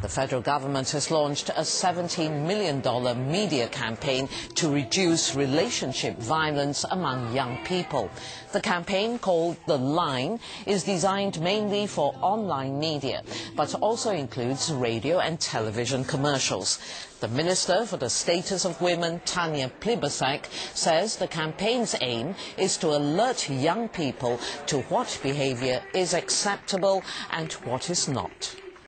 The federal government has launched a $17 million media campaign to reduce relationship violence among young people. The campaign, called The Line, is designed mainly for online media, but also includes radio and television commercials. The Minister for the Status of Women, Tanya Plibersek, says the campaign's aim is to alert young people to what behaviour is acceptable and what is not.